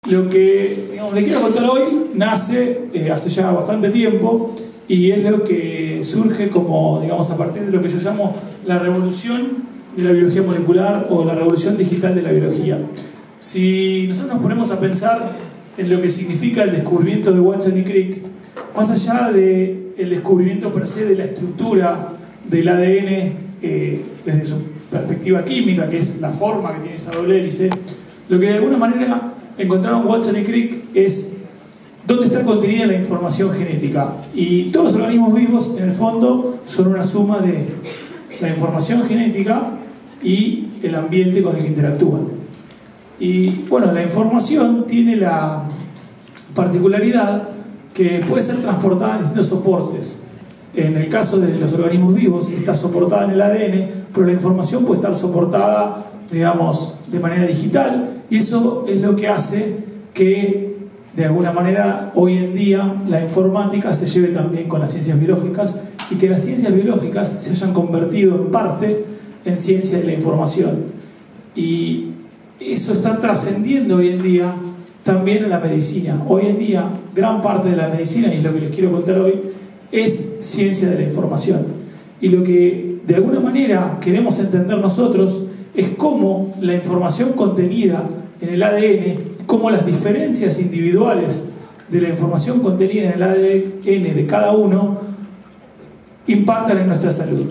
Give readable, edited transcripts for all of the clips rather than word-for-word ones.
Lo que le quiero contar hoy nace hace ya bastante tiempo y es lo que surge como, digamos, a partir de lo que yo llamo la revolución de la biología molecular o la revolución digital de la biología. Si nosotros nos ponemos a pensar en lo que significa el descubrimiento de Watson y Crick, más allá del descubrimiento per se de la estructura del ADN desde su perspectiva química, que es la forma que tiene esa doble hélice, lo que de alguna manera encontraron Watson y Crick es dónde está contenida la información genética. Y todos los organismos vivos, en el fondo, son una suma de la información genética y el ambiente con el que interactúan. Y bueno, la información tiene la particularidad que puede ser transportada en distintos soportes. En el caso de los organismos vivos está soportada en el ADN, pero la información puede estar soportada, digamos, de manera digital, y eso es lo que hace que de alguna manera hoy en día la informática se lleve también con las ciencias biológicas y que las ciencias biológicas se hayan convertido en parte en ciencia de la información. Y eso está trascendiendo hoy en día también a la medicina. Hoy en día gran parte de la medicina, y es lo que les quiero contar hoy, es ciencia de la información. Y lo que de alguna manera queremos entender nosotros es cómo la información contenida en el ADN, cómo las diferencias individuales de la información contenida en el ADN de cada uno impactan en nuestra salud.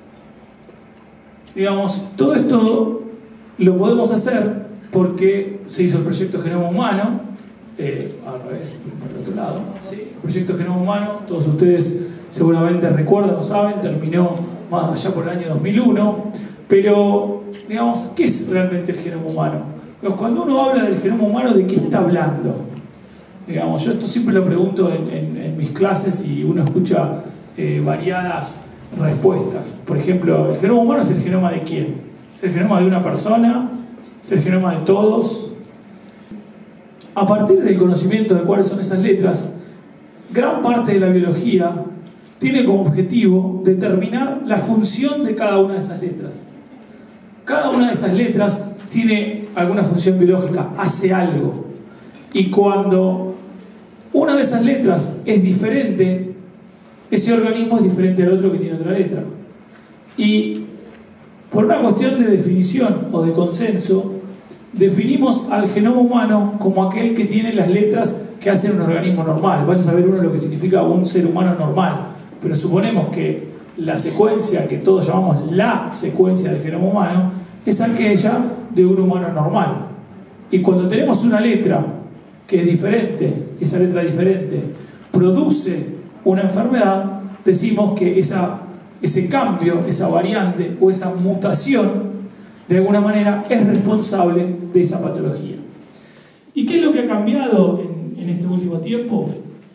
Digamos, todo esto lo podemos hacer porque se hizo el proyecto Genoma Humano, al revés, por el otro lado, ¿sí? El proyecto Genoma Humano, todos ustedes seguramente recuerdan o saben, terminó más allá por el año 2001, pero, digamos, ¿qué es realmente el genoma humano? Cuando uno habla del genoma humano, ¿de qué está hablando? Digamos, yo esto siempre lo pregunto en mis clases y uno escucha variadas respuestas. Por ejemplo, ¿el genoma humano es el genoma de quién? ¿Es el genoma de una persona? ¿Es el genoma de todos? A partir del conocimiento de cuáles son esas letras, gran parte de la biología tiene como objetivo determinar la función de cada una de esas letras. Cada una de esas letras tiene alguna función biológica, hace algo. Y cuando una de esas letras es diferente, ese organismo es diferente al otro que tiene otra letra. Y por una cuestión de definición o de consenso, definimos al genoma humano como aquel que tiene las letras que hacen un organismo normal. Vaya a saber uno lo que significa un ser humano normal, pero suponemos que la secuencia que todos llamamos la secuencia del genoma humano es aquella de un humano normal. Y cuando tenemos una letra que es diferente, esa letra diferente produce una enfermedad, decimos que ese cambio, esa variante o esa mutación de alguna manera es responsable de esa patología. ¿Y qué es lo que ha cambiado en este último tiempo?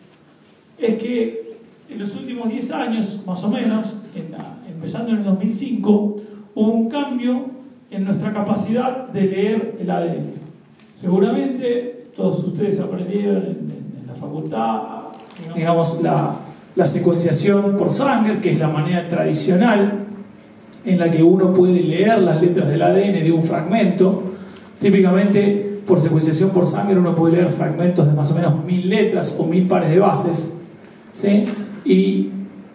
Es que en los últimos 10 años, más o menos, empezando en el 2005, hubo un cambio en nuestra capacidad de leer el ADN. Seguramente todos ustedes aprendieron en la facultad, digamos, la secuenciación por Sanger, que es la manera tradicional en la que uno puede leer las letras del ADN de un fragmento. Típicamente, por secuenciación por Sanger, uno puede leer fragmentos de más o menos 1000 letras o 1000 pares de bases, ¿sí? Y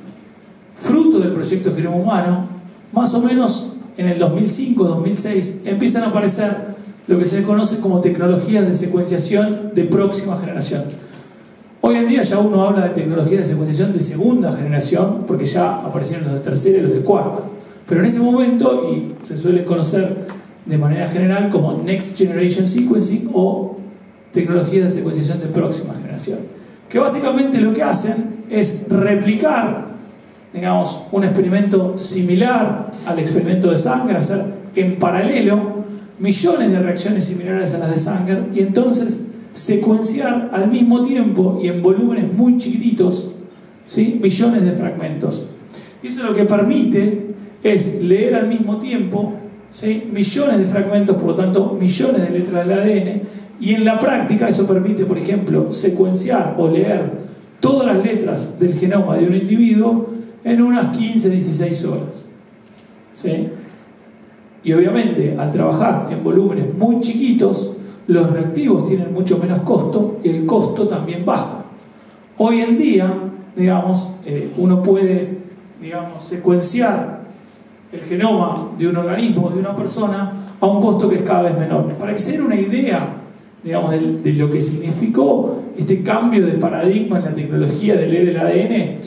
fruto del proyecto Genoma Humano, más o menos en el 2005-2006 empiezan a aparecer lo que se conoce como tecnologías de secuenciación de próxima generación. Hoy en día ya uno habla de tecnologías de secuenciación de segunda generación, porque ya aparecieron los de tercera y los de cuarta. Pero en ese momento, y se suele conocer de manera general como Next Generation Sequencing o tecnologías de secuenciación de próxima generación, que básicamente lo que hacen es replicar, digamos, un experimento similar al experimento de Sanger, hacer en paralelo millones de reacciones similares a las de Sanger y entonces secuenciar al mismo tiempo y en volúmenes muy chiquititos, ¿sí?, millones de fragmentos. Y eso lo que permite es leer al mismo tiempo, ¿sí?, millones de fragmentos, por lo tanto millones de letras del ADN, y en la práctica eso permite, por ejemplo, secuenciar o leer todas las letras del genoma de un individuo en unas 15-16 horas, ¿sí? Y obviamente al trabajar en volúmenes muy chiquitos los reactivos tienen mucho menos costo y el costo también baja. Hoy en día, digamos, uno puede, digamos, secuenciar el genoma de un organismo, de una persona, a un costo que es cada vez menor. Para que se den una idea, digamos, de lo que significó este cambio de paradigma en la tecnología de leer el ADN,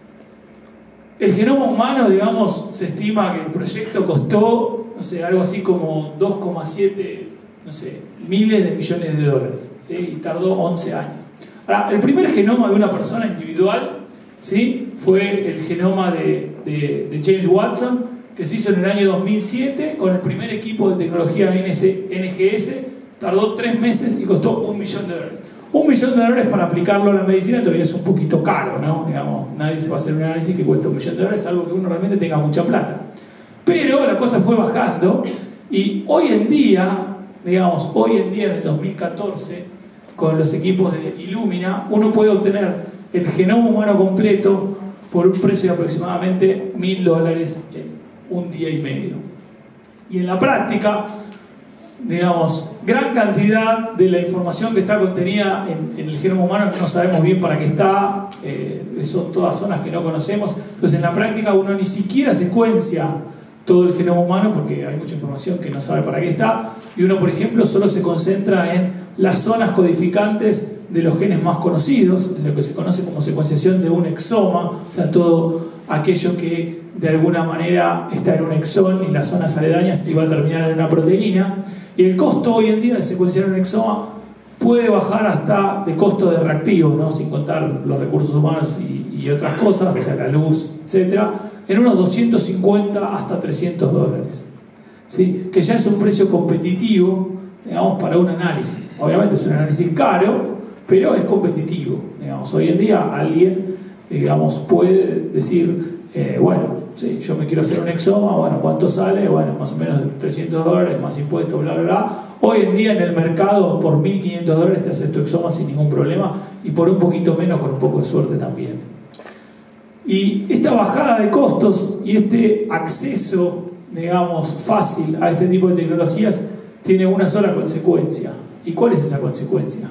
el genoma humano, digamos, se estima que el proyecto costó, no sé, algo así como 2,7, no sé, miles de millones de dólares, ¿sí? Y tardó 11 años. Ahora, el primer genoma de una persona individual, ¿sí?, fue el genoma de James Watson, que se hizo en el año 2007 con el primer equipo de tecnología NGS. Tardó 3 meses y costó $1 millón. $1 millón para aplicarlo a la medicina todavía es un poquito caro, ¿no? Digamos, nadie se va a hacer un análisis que cuesta $1 millón, salvo que uno realmente tenga mucha plata. Pero la cosa fue bajando y hoy en día, digamos, hoy en día en el 2014, con los equipos de Illumina, uno puede obtener el genoma humano completo por un precio de aproximadamente $1000 en un día y medio. Y en la práctica, digamos, gran cantidad de la información que está contenida en el genoma humano no sabemos bien para qué está, son todas zonas que no conocemos. Entonces en la práctica uno ni siquiera secuencia todo el genoma humano porque hay mucha información que no sabe para qué está, y uno, por ejemplo, solo se concentra en las zonas codificantes de los genes más conocidos, en lo que se conoce como secuenciación de un exoma, o sea, todo aquello que de alguna manera está en un exón y las zonas aledañas y va a terminar en una proteína. Y el costo hoy en día de secuenciar un exoma puede bajar hasta de costo de reactivo, ¿no?, sin contar los recursos humanos y otras cosas, o sea, la luz, etcétera, en unos 250 hasta $300, ¿sí?, que ya es un precio competitivo, digamos, para un análisis. Obviamente es un análisis caro, pero es competitivo. Digamos, hoy en día alguien, digamos, puede decir, bueno, sí, yo me quiero hacer un exoma, bueno, ¿cuánto sale? Bueno, más o menos $300 más impuestos, bla, bla, bla. Hoy en día en el mercado por $1500 te haces tu exoma sin ningún problema, y por un poquito menos con un poco de suerte también. Y esta bajada de costos y este acceso, digamos, fácil a este tipo de tecnologías tiene una sola consecuencia. ¿Y cuál es esa consecuencia?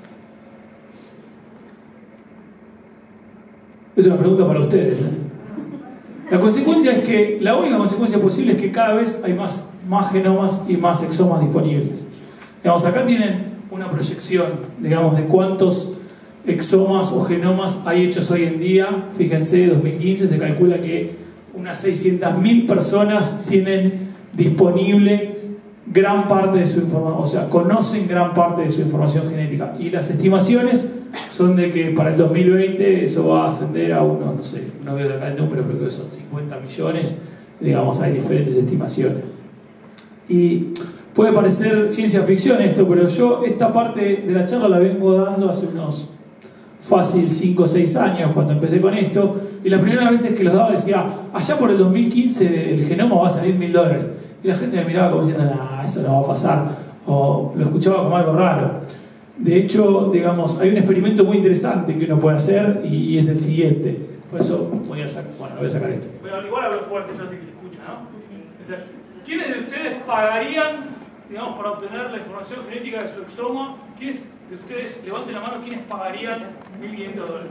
Es una pregunta para ustedes, ¿eh? La consecuencia es que, la única consecuencia posible es que cada vez hay más genomas y más exomas disponibles. Digamos, acá tienen una proyección, digamos, de cuántos exomas o genomas hay hechos hoy en día. Fíjense, 2015 se calcula que unas 600.000 personas tienen disponible gran parte de su información, o sea, conocen gran parte de su información genética, y las estimaciones son de que para el 2020 eso va a ascender a unos, no sé, no veo de acá el número, pero creo que son 50 millones, digamos, hay diferentes estimaciones. Y puede parecer ciencia ficción esto, pero yo esta parte de la charla la vengo dando hace unos fácil 5 o 6 años cuando empecé con esto, y las primeras veces que los daba decía, allá por el 2015 el genoma va a salir $1000, y la gente me miraba como diciendo, nah, eso no va a pasar, o lo escuchaba como algo raro. De hecho, digamos, hay un experimento muy interesante que uno puede hacer, y es el siguiente. Por eso voy a sacar esto. Pero igual hablo fuerte, yo sé que se escucha, ¿no? O sea, ¿quiénes de ustedes pagarían, digamos, para obtener la información genética de su exoma? ¿Quiénes de ustedes, levanten la mano, quiénes pagarían $1500?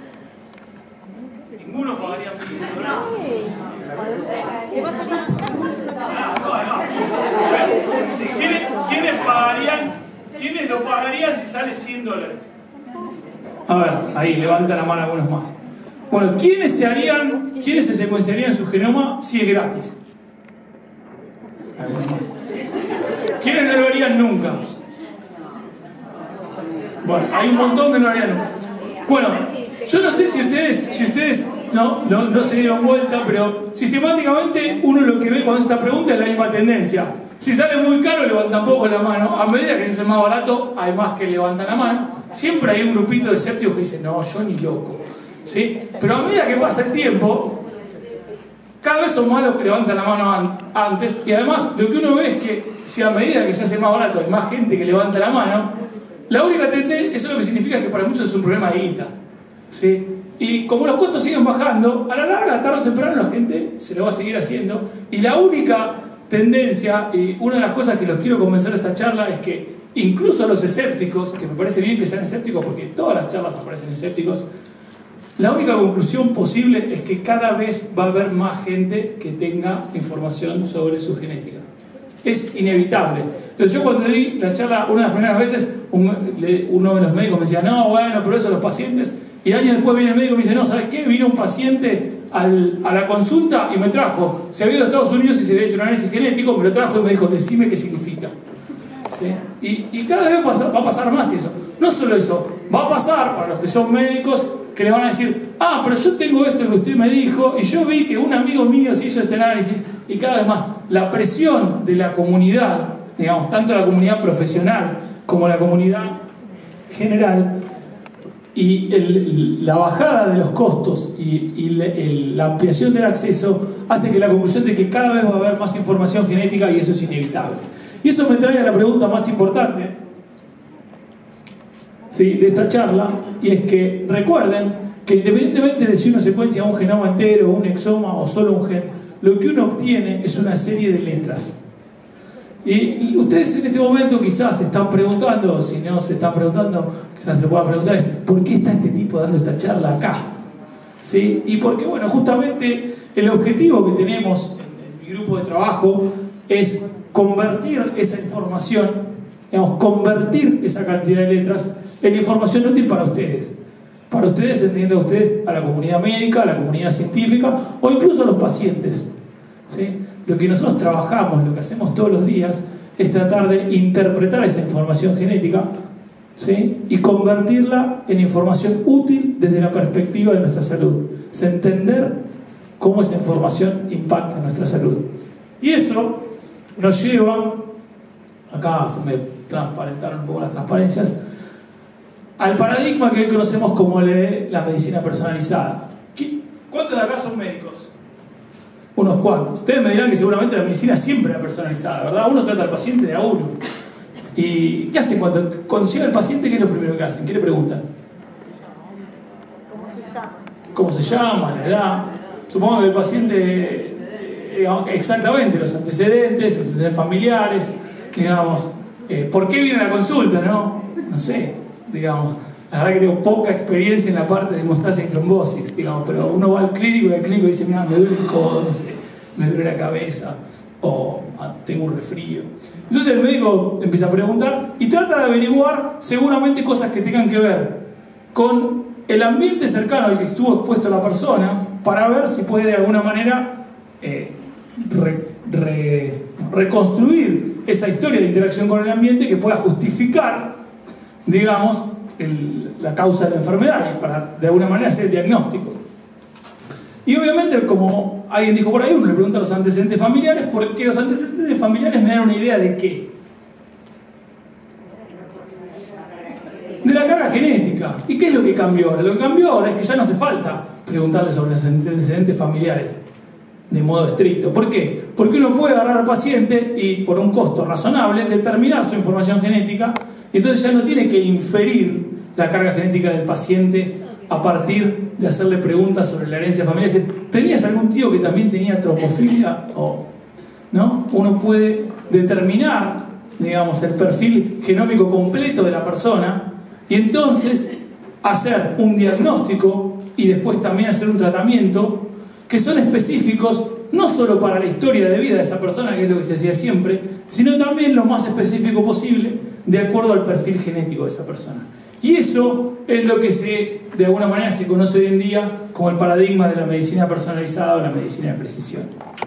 Ninguno pagaría $1500. ¿Quiénes lo pagarían si sale $100? A ver, ahí, levanta la mano algunos más. Bueno, ¿quiénes se secuenciarían su genoma si es gratis? Algunos más. ¿Quiénes no lo harían nunca? Bueno, hay un montón que no lo harían nunca. Bueno, yo no sé si ustedes no se dieron vuelta, pero sistemáticamente uno lo que ve cuando hace esta pregunta es la misma tendencia. Si sale muy caro, levantan poco la mano. A medida que es más barato, hay más que levantan la mano. Siempre hay un grupito de escépticos que dicen, no, yo ni loco, ¿sí? Pero a medida que pasa el tiempo, cada vez son más los que levantan la mano antes. Y además, lo que uno ve es que si a medida que se hace más barato hay más gente que levanta la mano, la única tendencia, eso lo que significa que para muchos es un problema de guita, ¿sí? Y como los costos siguen bajando, a la larga, tarde o temprano, la gente se lo va a seguir haciendo. Y la única tendencia, y una de las cosas que los quiero convencer de esta charla, es que incluso a los escépticos, que me parece bien que sean escépticos porque todas las charlas aparecen escépticos, la única conclusión posible es que cada vez va a haber más gente que tenga información sobre su genética. Es inevitable. Entonces yo cuando di la charla, una de las primeras veces, uno de los médicos me decía, no, bueno, pero eso los pacientes... Y años después viene el médico y me dice, no, ¿sabes qué? Vino un paciente a la consulta y me trajo, se había ido a Estados Unidos y se había hecho un análisis genético, me lo trajo y me dijo, decime qué significa. ¿Sí? Y cada vez va a pasar más eso. No solo eso, va a pasar para los que son médicos que le van a decir, ah, pero yo tengo esto que usted me dijo y yo vi que un amigo mío se hizo este análisis, y cada vez más la presión de la comunidad, digamos, tanto la comunidad profesional como la comunidad general, y la bajada de los costos y la ampliación del acceso hace que la conclusión de que cada vez va a haber más información genética, y eso es inevitable. Y eso me trae a la pregunta más importante, ¿sí?, de esta charla, y es que recuerden que independientemente de si uno secuencia un genoma entero, un exoma o solo un gen, lo que uno obtiene es una serie de letras. Y ustedes en este momento quizás se están preguntando, si no se están preguntando, quizás se lo puedan preguntar, es ¿por qué está este tipo dando esta charla acá? ¿Sí? Y porque, bueno, justamente el objetivo que tenemos en mi grupo de trabajo es convertir esa información, digamos, convertir esa cantidad de letras en información útil para ustedes. Para ustedes, entendiendo ustedes a la comunidad médica, a la comunidad científica o incluso a los pacientes. ¿Sí? Lo que nosotros trabajamos, lo que hacemos todos los días, es tratar de interpretar esa información genética, ¿sí?, y convertirla en información útil desde la perspectiva de nuestra salud. Es entender cómo esa información impacta en nuestra salud. Y eso nos lleva, acá se me transparentaron un poco las transparencias, al paradigma que hoy conocemos como la medicina personalizada. ¿Cuántos de acá son médicos? Unos cuantos. Ustedes me dirán que seguramente la medicina siempre era personalizada, ¿verdad? Uno trata al paciente de a uno. ¿Y qué hacen cuando llega el paciente? ¿Qué es lo primero que hacen? ¿Qué le preguntan? ¿Cómo se llama? La edad. Supongo que el paciente, exactamente, los antecedentes familiares, digamos, ¿por qué viene a la consulta? No sé, digamos. La verdad que tengo poca experiencia en la parte de hemostasia y trombosis, digamos, pero uno va al clínico y el clínico dice, mira, me duele el codo, no sé, me duele la cabeza, o tengo un resfrío. Entonces el médico empieza a preguntar y trata de averiguar seguramente cosas que tengan que ver con el ambiente cercano al que estuvo expuesto la persona, para ver si puede de alguna manera reconstruir esa historia de interacción con el ambiente que pueda justificar, digamos, la causa de la enfermedad, y para de alguna manera hacer el diagnóstico. Y obviamente, como alguien dijo por ahí, uno le pregunta a los antecedentes familiares, porque los antecedentes familiares me dan una idea de qué. De la carga genética. ¿Y qué es lo que cambió ahora? Lo que cambió ahora es que ya no hace falta preguntarle sobre los antecedentes familiares de modo estricto. ¿Por qué? Porque uno puede agarrar al paciente y, por un costo razonable, determinar su información genética. Entonces ya no tiene que inferir la carga genética del paciente a partir de hacerle preguntas sobre la herencia familiar. ¿Tenías algún tío que también tenía trombofilia? ¿No? Uno puede determinar, digamos, el perfil genómico completo de la persona y entonces hacer un diagnóstico y después también hacer un tratamiento que son específicos no solo para la historia de vida de esa persona, que es lo que se hacía siempre, sino también lo más específico posible de acuerdo al perfil genético de esa persona. Y eso es lo que de alguna manera se conoce hoy en día como el paradigma de la medicina personalizada o la medicina de precisión.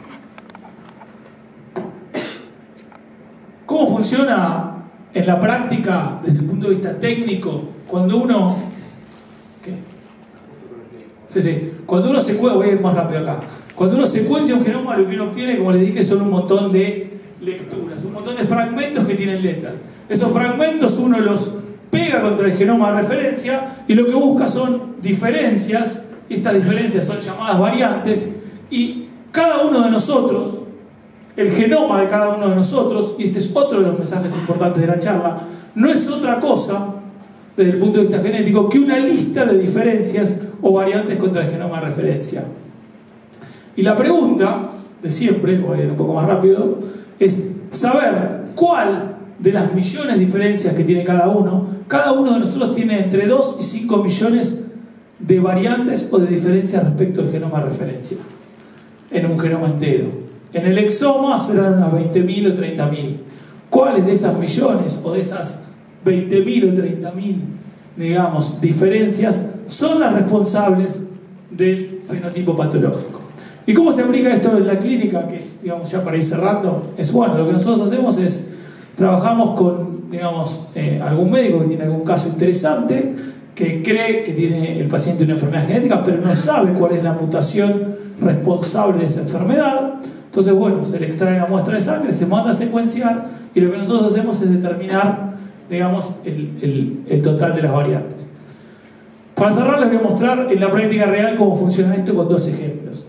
¿Cómo funciona en la práctica desde el punto de vista técnico cuando uno... ¿Qué? Sí. Cuando uno voy a ir más rápido acá. Cuando uno secuencia un genoma, lo que uno obtiene, como les dije, son un montón de lecturas, un montón de fragmentos que tienen letras. Esos fragmentos uno los pega contra el genoma de referencia y lo que busca son diferencias, y estas diferencias son llamadas variantes, y cada uno de nosotros, el genoma de cada uno de nosotros, y este es otro de los mensajes importantes de la charla, no es otra cosa, desde el punto de vista genético, que una lista de diferencias o variantes contra el genoma de referencia. Y la pregunta de siempre, voy a ir un poco más rápido, es saber cuál de las millones de diferencias que tiene cada uno de nosotros tiene entre 2 y 5 millones de variantes o de diferencias respecto al genoma de referencia en un genoma entero. En el exoma serán unas 20.000 o 30.000. ¿Cuáles de esas millones o de esas 20.000 o 30.000, digamos, diferencias son las responsables del fenotipo patológico? ¿Y cómo se aplica esto en la clínica? Que es, digamos, ya para ir cerrando, es bueno, lo que nosotros hacemos es, trabajamos con, digamos, algún médico que tiene algún caso interesante, que cree que tiene el paciente una enfermedad genética, pero no sabe cuál es la mutación responsable de esa enfermedad. Entonces, bueno, se le extrae una muestra de sangre, se manda a secuenciar, y lo que nosotros hacemos es determinar, digamos, el total de las variantes. Para cerrar, les voy a mostrar en la práctica real cómo funciona esto con 2 ejemplos.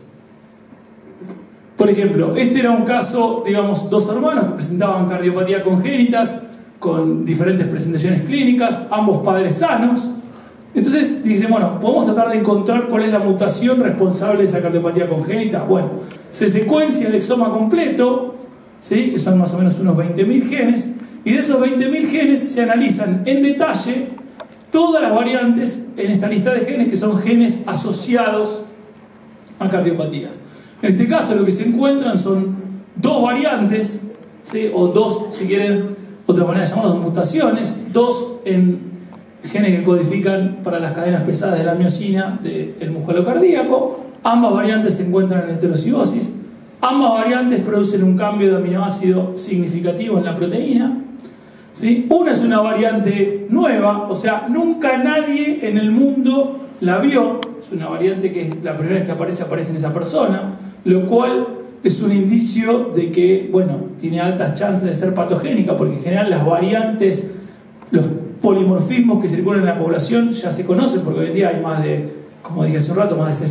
Por ejemplo, este era un caso, digamos, 2 hermanos que presentaban cardiopatía congénitas con diferentes presentaciones clínicas, ambos padres sanos. Entonces dicen, bueno, podemos tratar de encontrar cuál es la mutación responsable de esa cardiopatía congénita. Bueno, se secuencia el exoma completo, ¿sí? Que son más o menos unos 20.000 genes, y de esos 20.000 genes se analizan en detalle todas las variantes en esta lista de genes que son genes asociados a cardiopatías. En este caso lo que se encuentran son 2 variantes, ¿sí? O 2, si quieren, otra manera de llamarlos, mutaciones, 2 en genes que codifican para las cadenas pesadas de la miosina del músculo cardíaco. Ambas variantes se encuentran en heterocigosis. Ambas variantes producen un cambio de aminoácido significativo en la proteína, ¿sí? Una es una variante nueva, o sea, nunca nadie en el mundo la vio. Es una variante que la primera vez que aparece en esa persona, lo cual es un indicio de que, bueno, tiene altas chances de ser patogénica, porque en general las variantes, los polimorfismos que circulan en la población ya se conocen, porque hoy en día hay más de, como dije hace un rato, más de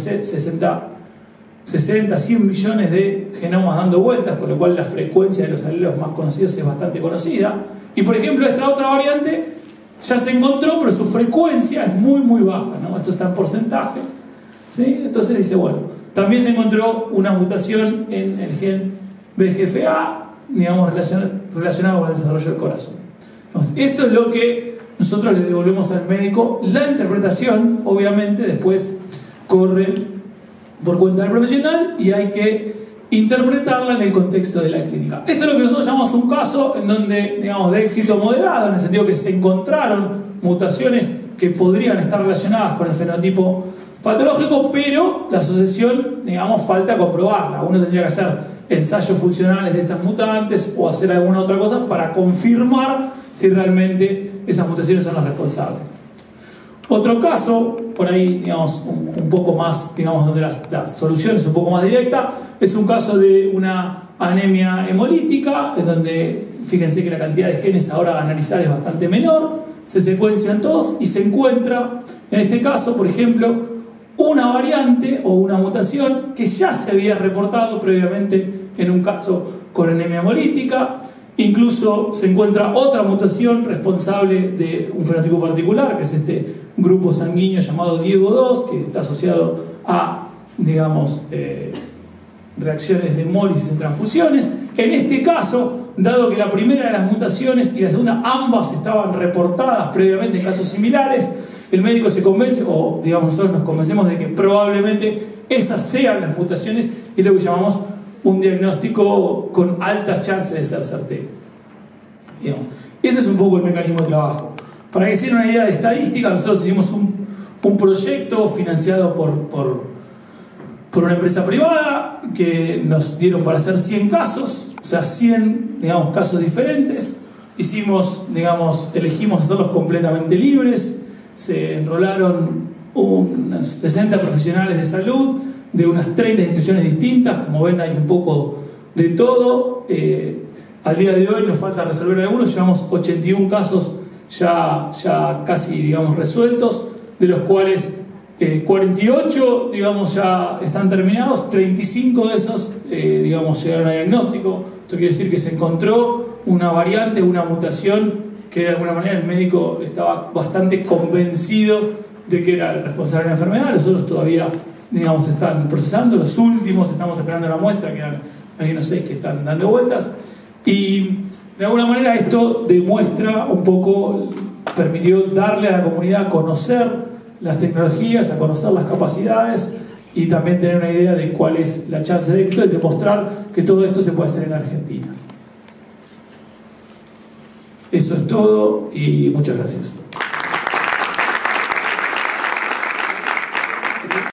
60, 100 millones de genomas dando vueltas, con lo cual la frecuencia de los alelos más conocidos es bastante conocida. Y por ejemplo, esta otra variante ya se encontró, pero su frecuencia es muy muy baja, ¿no? Esto está en porcentaje, ¿sí? Entonces dice, bueno, también se encontró una mutación en el gen VEGF-A, digamos, relacionado con el desarrollo del corazón. Entonces, esto es lo que nosotros le devolvemos al médico. La interpretación, obviamente, después corre por cuenta del profesional y hay que interpretarla en el contexto de la clínica. Esto es lo que nosotros llamamos un caso en donde, digamos, de éxito moderado, en el sentido que se encontraron mutaciones que podrían estar relacionadas con el fenotipo patológico, pero la asociación, digamos, falta comprobarla. Uno tendría que hacer ensayos funcionales de estas mutantes o hacer alguna otra cosa para confirmar si realmente esas mutaciones son las responsables. Otro caso, por ahí, digamos, un poco más, digamos, donde la solución es un poco más directa, es un caso de una anemia hemolítica, en donde, fíjense que la cantidad de genes ahora a analizar es bastante menor, se secuencian todos y se encuentra, en este caso, por ejemplo, una variante o una mutación que ya se había reportado previamente en un caso con anemia hemolítica. Incluso se encuentra otra mutación responsable de un fenotipo particular, que es este grupo sanguíneo llamado Diego2, que está asociado a, digamos, reacciones de hemólisis en transfusiones. En este caso, dado que la primera de las mutaciones y la segunda ambas estaban reportadas previamente en casos similares, el médico se convence, o digamos nosotros nos convencemos de que probablemente esas sean las mutaciones, y es lo que llamamos un diagnóstico con altas chances de ser certero. Digamos, ese es un poco el mecanismo de trabajo. Para que se den una idea de estadística, nosotros hicimos un proyecto financiado por una empresa privada que nos dieron para hacer 100 casos, o sea, 100, digamos, casos diferentes. Hicimos, digamos, elegimos hacerlos completamente libres. Se enrolaron unos 60 profesionales de salud de unas 30 instituciones distintas. Como ven, hay un poco de todo. Al día de hoy nos falta resolver algunos. Llevamos 81 casos ya casi, digamos, resueltos, de los cuales 48, digamos, ya están terminados. 35 de esos, digamos, llegaron a diagnóstico. Esto quiere decir que se encontró una variante, una mutación que de alguna manera el médico estaba bastante convencido de que era el responsable de la enfermedad. Los otros todavía, digamos, están procesando. Los últimos estamos esperando la muestra, que hay unos 6 que están dando vueltas. Y De alguna manera esto demuestra un poco, permitió darle a la comunidad a conocer las tecnologías, a conocer las capacidades y también tener una idea de cuál es la chance de éxito y demostrar que todo esto se puede hacer en Argentina. Eso es todo y muchas gracias.